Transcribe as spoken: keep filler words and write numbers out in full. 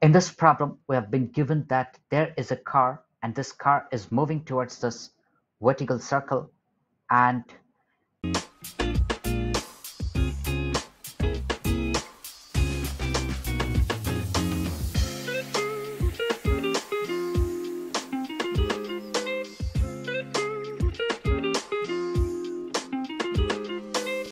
In this problem, we have been given that there is a car and this car is moving towards this vertical circle, and